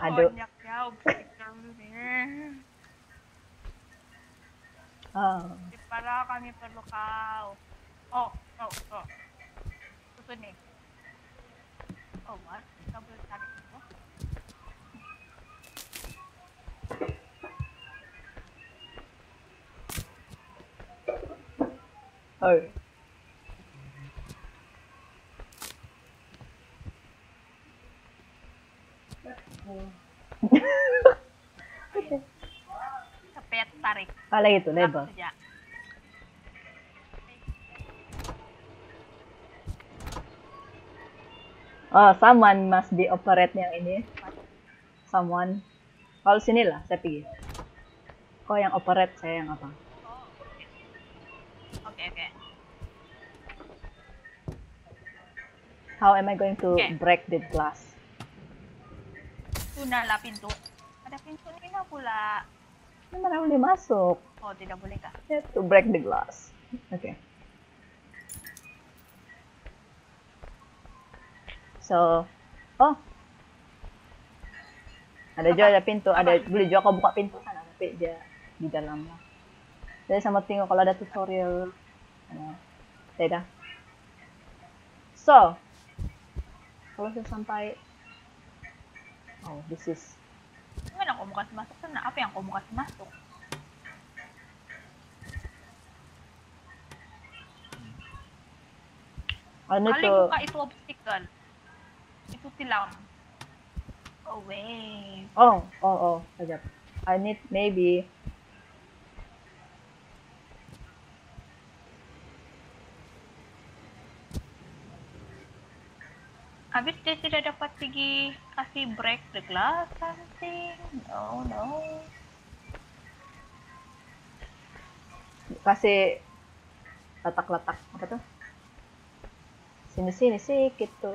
Aduh. Banyak ya obstacle ini. Oh. Para kami perlu kau. Oh. Itu nih. Oh, what? Kita boleh tarik itu. Oh. Okay. Sampai tarik. Kala itu, lebar. Saja. Oh, someone must be operate yang ini. Someone. Kalau sini lah, saya pergi. Kau yang operate, saya yang apa? Oh, oke. How am I going to break the glass? Tuna lah pintu. Ada pintu ini na pula. Mana boleh masuk? Oh, tidak boleh kah? To break the glass. Okay. So, oh, ada juga ada pintu, ada boleh juga kau buka pintu sana, tapi dia di dalam lah. Jadi sama tengok kalau ada tutorial. Tidak. So, kalau saya sampai, oh, this is. Gimana kau mau kasih masuk sana? Apa yang kau mau kasih masuk? Ano Kali to? buka itu obstacle. Itu tilam. Oh, wait. Oh, sekejap. I need maybe. Habis dia tidak dapat pergi kasih break the glass something. No. Kasih letak-letak apa tuh? Sini sih gitu.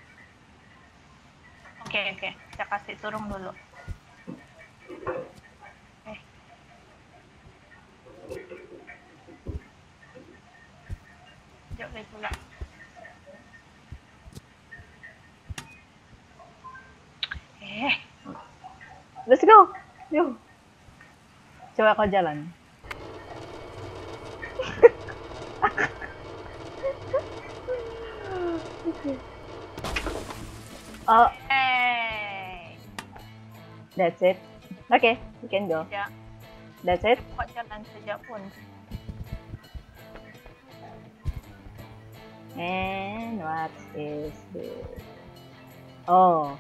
Oke. Saya kasih turun dulu. Jauh pula. Let's go. Yuk. Coba kau jalan. Oh. Hey. That's it. Okay, you can go. Ya. That's it. Kok jalan saja pun. And what is this? Oh.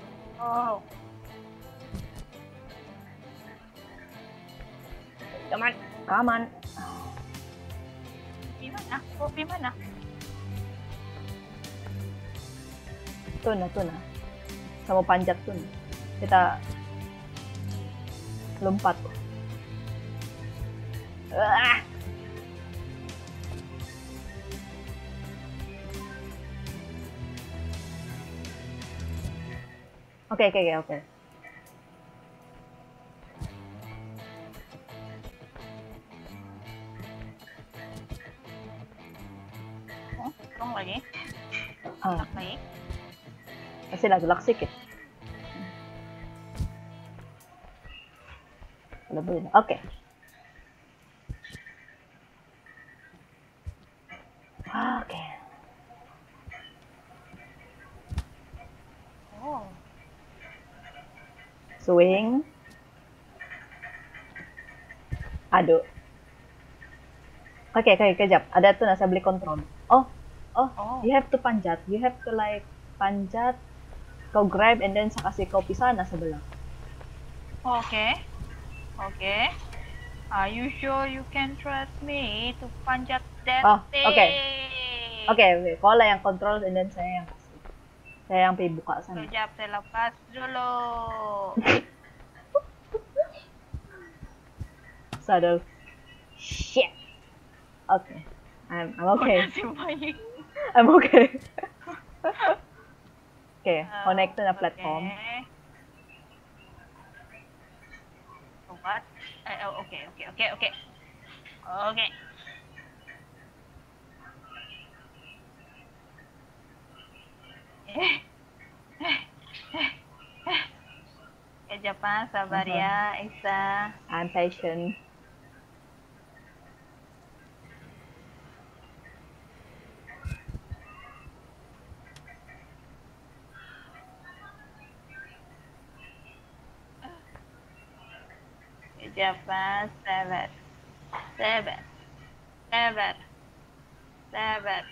Come on. Kopi mana? Tuh nah. Sama panjat tuh. Kita lompat. Oke. Turun lagi. Lagi. Kasi nagulak sikit. Oke. Oke. Oh. Swing. Aduh. Oke, kejap. Ada tuh nasa beli kontrol. Oh, you have to panjat. You have to like panjat, kau grab and then sa kasi kau pisah na sebelah. Okay. Are you sure you can trust me to panjat that thing? Okay. Kau lah yang control and then saya yang pergi buka sana. Sekejap, saya lepas dulu. Saddle. Shit. Okay. I'm okay. I'm okay. Okay, connect to the platform. What? Okay. Jepang, sabar ya, Isa. I'm patient. Jepang, sabar. Sabar. Sabar. Sabar.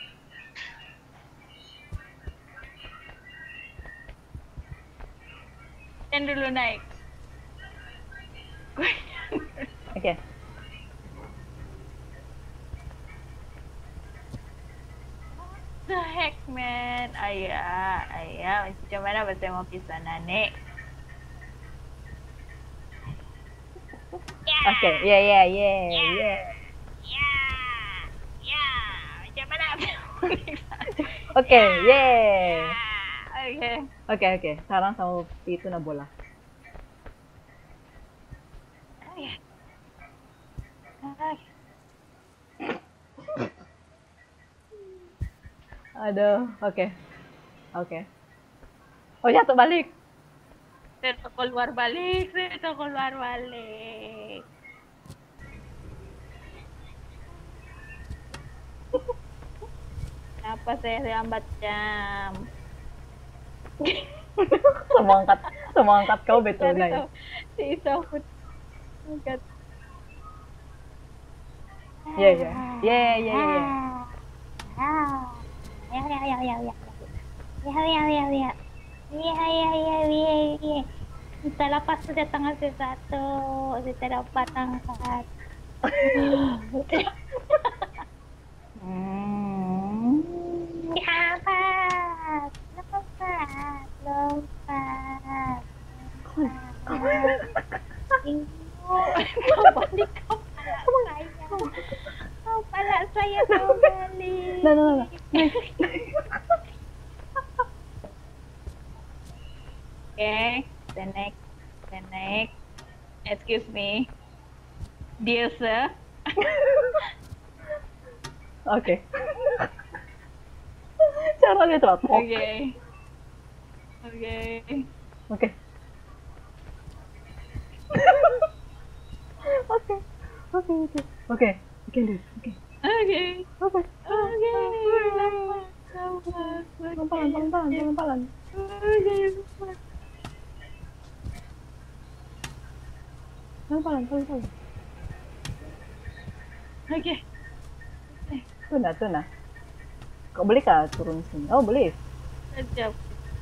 Yang dulu naik. Okay. The heck, man? Ayah. Macam mana bahasa mau pisah nane? Okay. Yeah. Macam mana? Okay. Yeah. Okay. Okay. Sekarang sama itu na bola. Aduh. Okay. Oh, jatuh balik. Saya keluar balik. Kenapa saya lambat jam? Semua angkat kau betul na. Si Isa pun angkat. Yeah. Kita lepas sudah tanggal 1. Kita dapat angkat. Lompat. Kau balik kepala saya kau balik. No. Okay, the next. Excuse me, dear sir. Okay. Cara dia terapok. Okay. Okay. We can do it. Okay. Pelan-pelan. Pelan-pelan. Okay. Tuna. Kau boleh kah turun sini? Oh, boleh. Sekejap.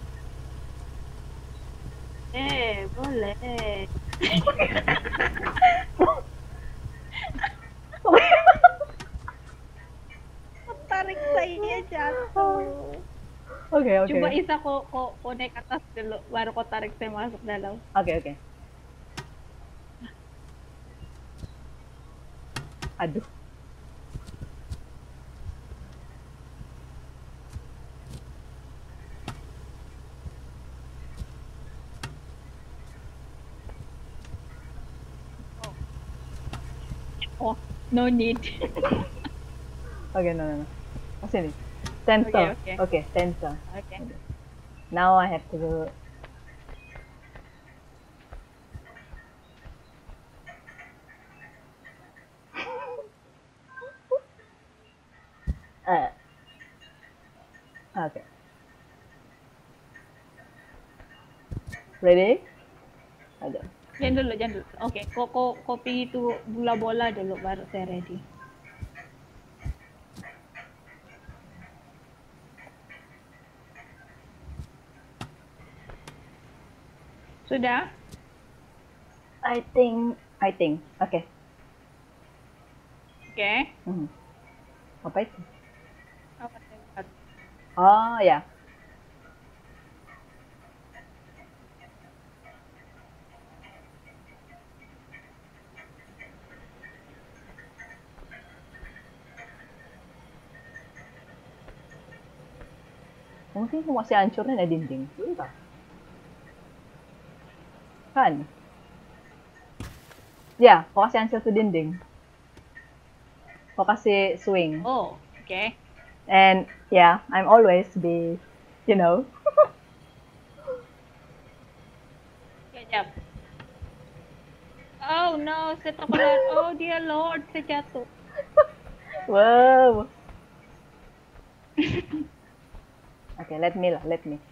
Boleh. Tarik saya jatuh. Okay. Coba Isa kau naik atas dulu, baru kau tarik saya masuk dalam. Okay. Aduh. Oh, no need. Okay, no. Sini. Center. Okay. Center. Okay. Now I have to do. Okay. Ready? Ada. Jangan dulu. Oke, kopi itu bola dulu baru saya ready. Sudah? I think. Okay. Oke. Apa itu? Apa tempat? Oh, ya. Mungkin kau masih hancurnya ada dinding. Bentar. Kan? Ya, kau kasih hancur tuh dinding. Kau kasih swing. Oh, okay. And yeah, I'm always be, Sekejap. Oh no, saya terpelan. Oh dear lord, saya jatuh. Wow. Oke, let me lah, let me.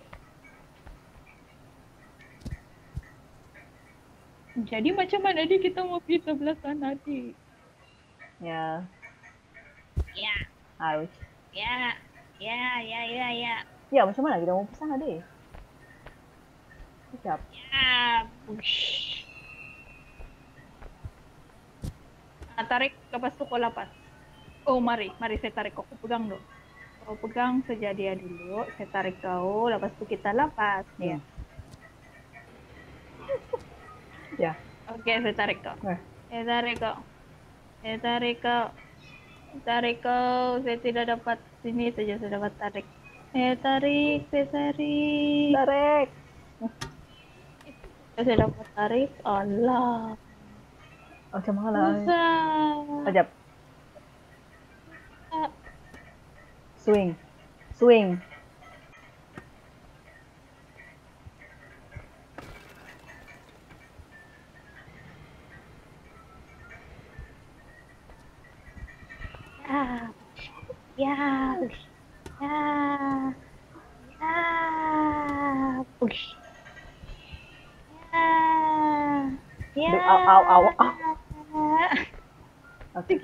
Jadi macam mana nih kita mau pergi sebelah sana nih? Ya, Ya, harus. ya, ya, ya, ya, ya. Ya, macam mana kita mau ke sana deh? Siap. Ya, push. Nah, tarik lepas tuh kau lepas. Oh mari, mari saya tarik kau pegang dulu. Kau pegang saja dia dulu, saya tarik kau, lepas itu kita lepas ya. Ya. Oke, saya tarik kau. Nah, Saya tarik kau. Saya tarik kau. Tarik kau, saya tidak dapat sini saja saya dapat tarik. Saya tarik, saya tarik. tarik. Saya dapat tarik. Allah. Oh, macam mana? Susah. Ajab. Swing. Swing. Ya. Ya. Ya. Ya. Push. Ya. Ya. Aduh, au, au, au, au. Oke.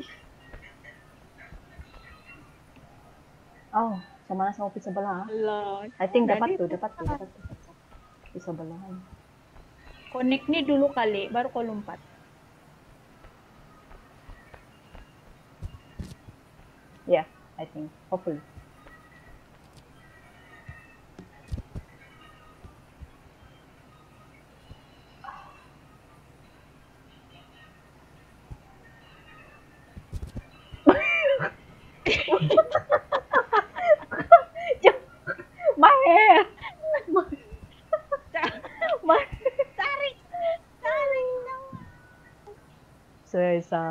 Oh, sama mana sama di sebelah? Allah. I think dapat Jadi tuh. Di sebelahan. connect nih dulu kali, baru kau lompat. Yeah, I think. Hopefully. My hair. My Tarik, tarik. Sesa.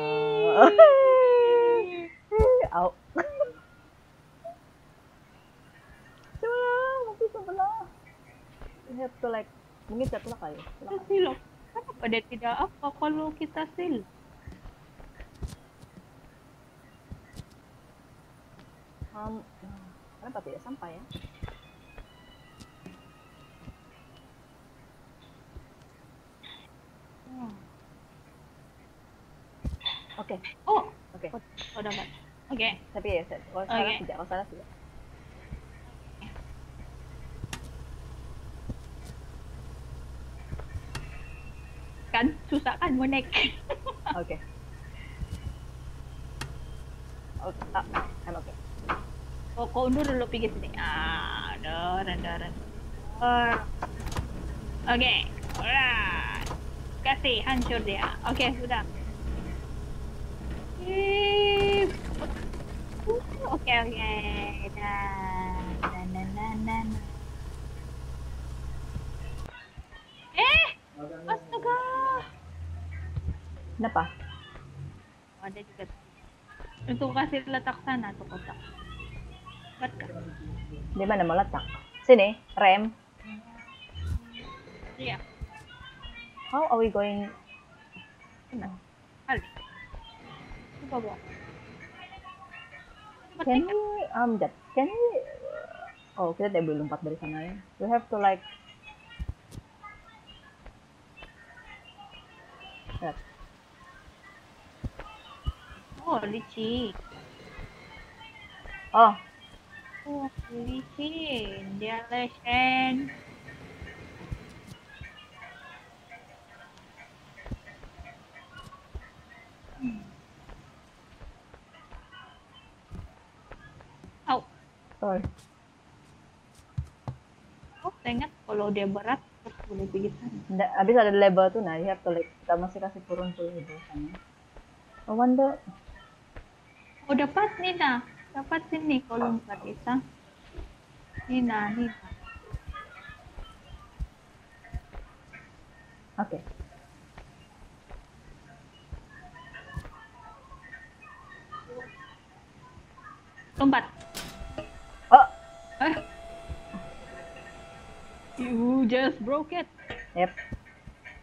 Au. Sebelah, masih sebelah. You have to like, mungkin jatuh kali. Silap. Kenapa dia tidak apa kalau kita silap? Kenapa tidak sampai ya? Oke. Oh, Oke. oh dapat. Oke. Tapi ya, kalau salah tidak. Kan susah kan mau naik. Oke. I'm okay. Oh, kau undur dulu pergi sini. Rendah. Oke, alright. Kasih hancur dia. Oke, sudah. Oke. Dan. Astaga. Kenapa? Ada juga. Untuk kasih letak sana tuh kotak. Dapat kah? Di mana mau letak? Sini, rem. Iya. How are we going? Kali. Coba bawa. Can we can we? Oh, kita tidak boleh lompat dari sana ya. We have to like. Lihat. Oh, licin. Oh, Licin. Dia lesen. Au. sorry. Oh, saya ingat kalau dia berat terus boleh pergi sana. Habis ada level tuh, nah you have to like, kita masih kasih turun tuh di sana. I wonder. Oh, dapat Nina. Dapat sini kalau lompat kita. Nina. Oke. Lompat. Oh, You just broke it. yep.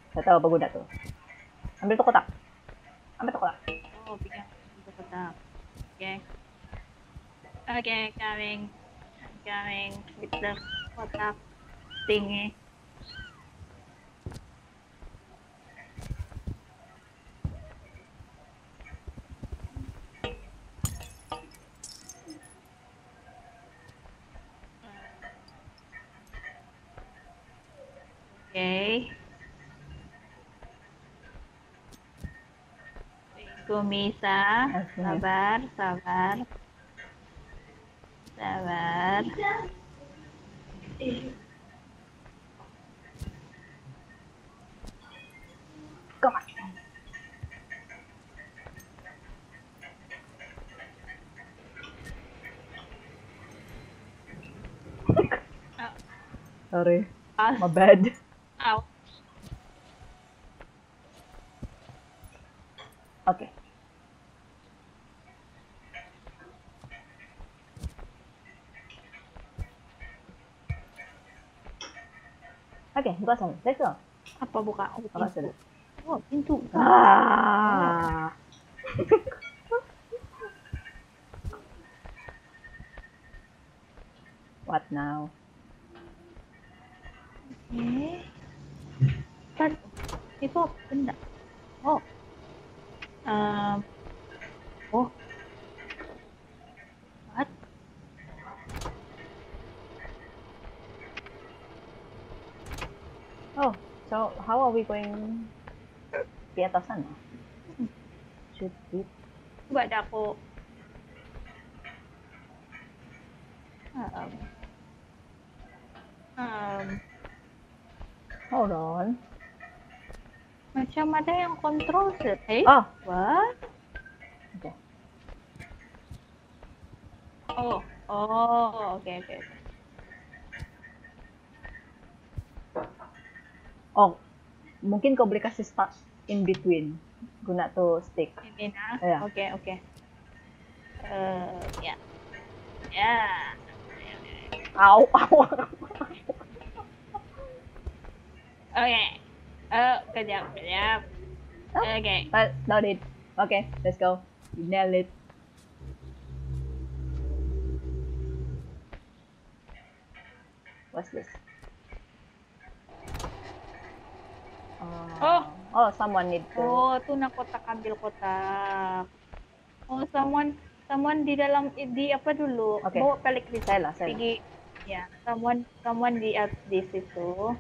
Saya tahu apa guna tuh. Ambil tuh kotak. Ambil tuh kotak. Oh, pegang itu kotak. Oke. Oke, coming. Coming with the kotak thingy. Oke. Tunggu Misa. Oke. Sabar, sabar. Sabar. Come on. Sorry, my bad. Ow. Oke. Oke, buka sana. Let's go. Apa buka? Oh, Buka pintu. sana. Oh, pintu. Ah. What now? Kan itu apa benda? Oh. Oh. What? Oh, so how are we going di atas sana? Should we? Coba ada aku. Um, Hold on. macam ada yang kontrol set. Oh, What? okay. Oh, oh, oke, oke. Oh, mungkin kau boleh kasih start in between guna tuh stick. Ini nah. Ya. Oke, oke. Ya. Ya. Au, au. Oke. Kejap, kejap. Oke. Not it. Okay, let's go. You nailed it. What's this? Oh, someone need to. Oh, tuh na kotak, ambil kotak. Oh, someone di dalam di apa dulu? Oke. Bawa balik di Saya lah. Pergi. Ya, someone di situ.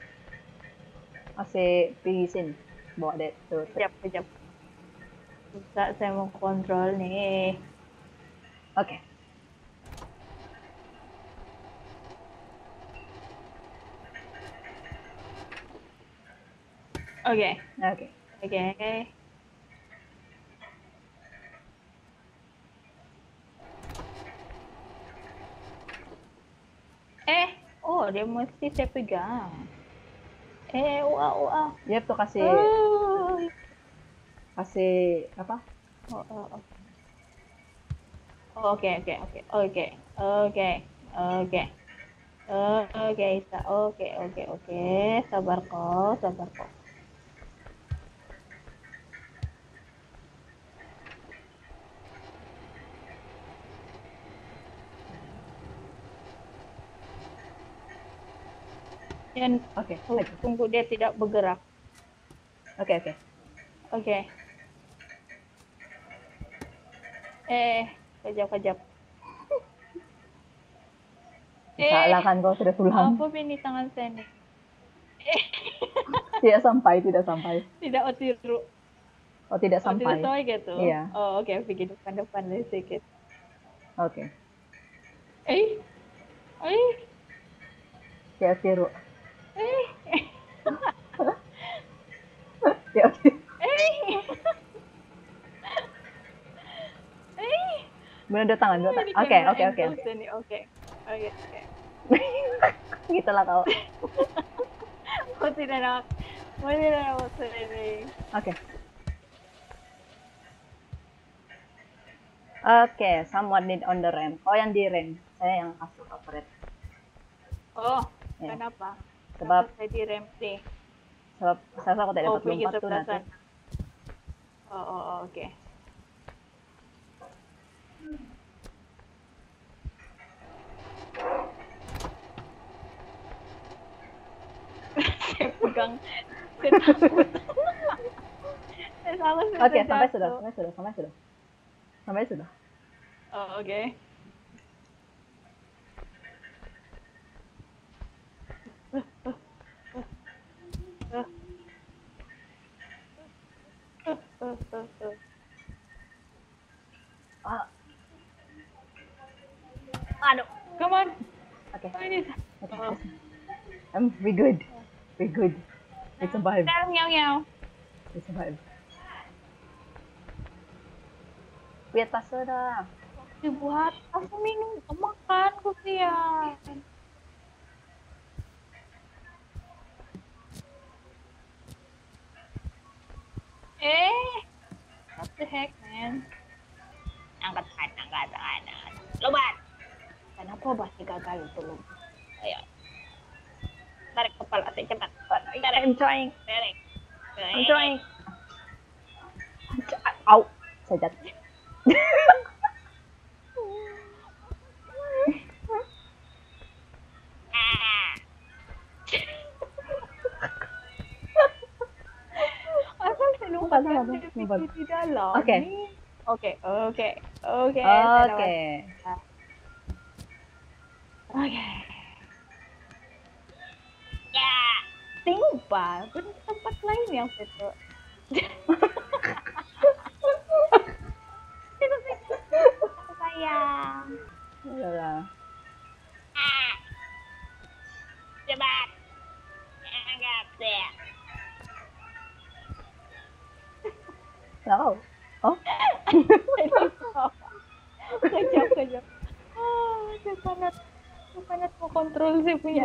Masih pergi sini. Bawa deh tuh. Kejap. Susah saya mau kontrol nih. Oke. Oke. Oh, dia mesti saya pegang. Wah. Dia tuh kasih apa? Oke. Isa. Oke. Sabar kok. Dan tunggu dia tidak bergerak. Oke. Kejap. Salah kan kau sudah pulang. Apa ini tangan saya nih? Tidak sampai. Tidak otiru. Oh, tidak sampai. Tidak sampai gitu. Iya. Oh, oke, pergi depan sedikit. Oke. Tidak tiru. Benar dua tangan. Oke. Gitulah kau. Mau tidak nak ini. Oke, someone need on the ramp. Oh, yang di ramp. Saya yang kasih operate. Oh, Ya. kenapa? Sebab saya di ramp nih. Sebab saya aku tak Oh, dapat pergi lompat tuh sebelah nanti. sana. Oh, oke. Saya pegang, saya takut. Saya takut Oke, sudah sampai sudah, jatuh. sampai sudah, sampai sudah. Sampai sudah. Oh, oke. Ah, Aduh, come on. oke. Oh, ini. Oke, Oh. we good. We good. We survive. Sekarang nyaw. We survive. Lihat tas sudah. Dibuat aku minum makan kesian. What the heck, man? Angkat. Lompat. Kenapa masih gagal itu lompat? Ayo. Tarik kepala saya cepat. I'm trying. Tarik. I'm trying. Au. Saya jatuh. Asal saya lompat di dalam. Oke. Oke. Ya, timpal. Benar tempat lain yang itu. Sayang. Udah. Cepat. Angkat ya. Tahu. Oh. Kejap. Saya sangat mau kontrol saya punya.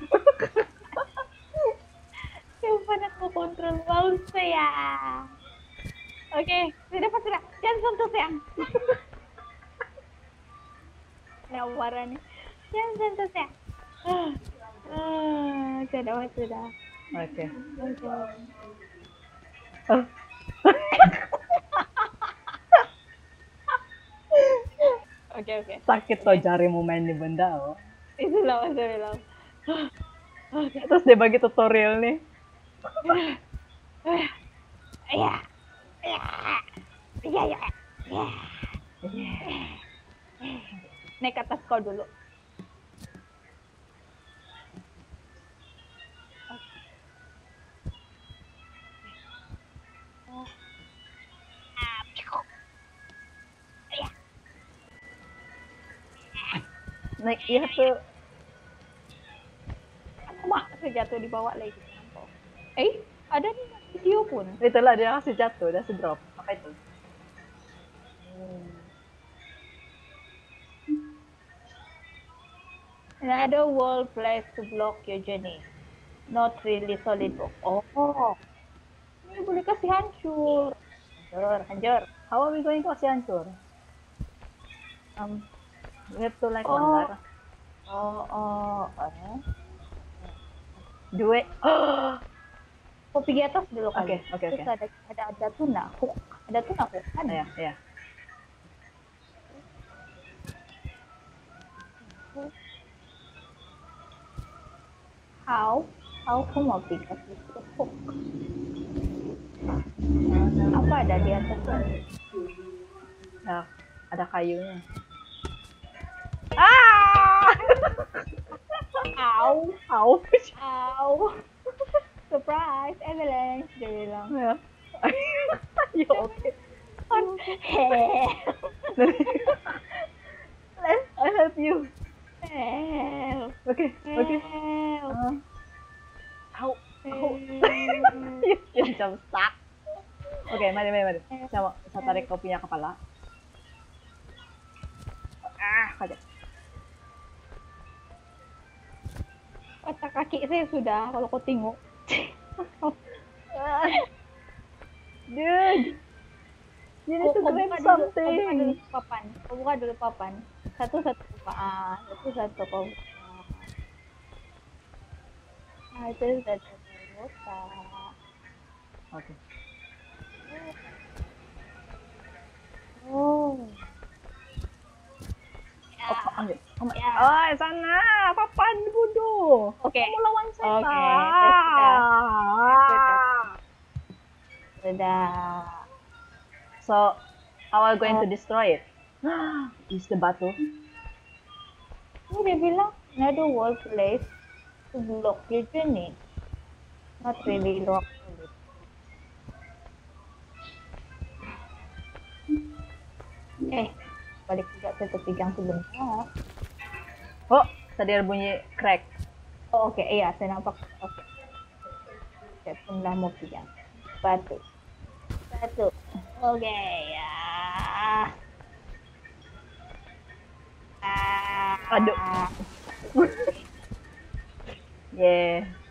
Saya sangat mau kontrol mouse saya. Oke, sudah. Jangan sentuh sayang. Nawaran nih. Jangan sentuh sayang. Sudah. Oke. Oke. Sakit toh jarimu main di benda oh. Itu lama. Terus dia bagi tutorial nih. Iya. Naik ke atas kau dulu. Naik iya tuh. Saya jatuh di bawah lagi. Ada nih video pun. Itulah dia kasih jatuh, dia kasih drop. Apa itu? Another wall place to block your journey. Not really solid block. Oh. Ini boleh kasih hancur. Hancur. How are we going to kasih hancur? We have to like wonder. Do it. Kau pergi atas dulu kali. Oke. Terus ada tuna. Ada tuna kok. Ada. Iya. How kau mau pergi ke situ? Apa ada di atasnya? Ya, ada kayunya. Au. Surprise, avalanche, dia bilang. Ya. Ya oke. I help you. Oke. Au. You jump stuck. Oke, mari. Saya tarik kau punya kepala. Kajak. Kata kaki saya sudah, kalau kau tengok. Dude, you need to grab something. Kau buka dulu papan. Satu kau. Itu. kota. Oke. Oh. Ya. Oh, Ya. oh, sana, papan bodoh. Oke. Kamu lawan saya. Oke, sudah. So, how are you going to destroy it? Is the batu? Dia bilang another wall place to block your journey. Not really lock. Balik juga ke topik yang sebelumnya. Oh, tadi ada bunyi crack. Oh, oke, iya, saya nampak. Oke. Saya pun lah mau pinjam. Batu. Oke, ya. Aduh. Yeah.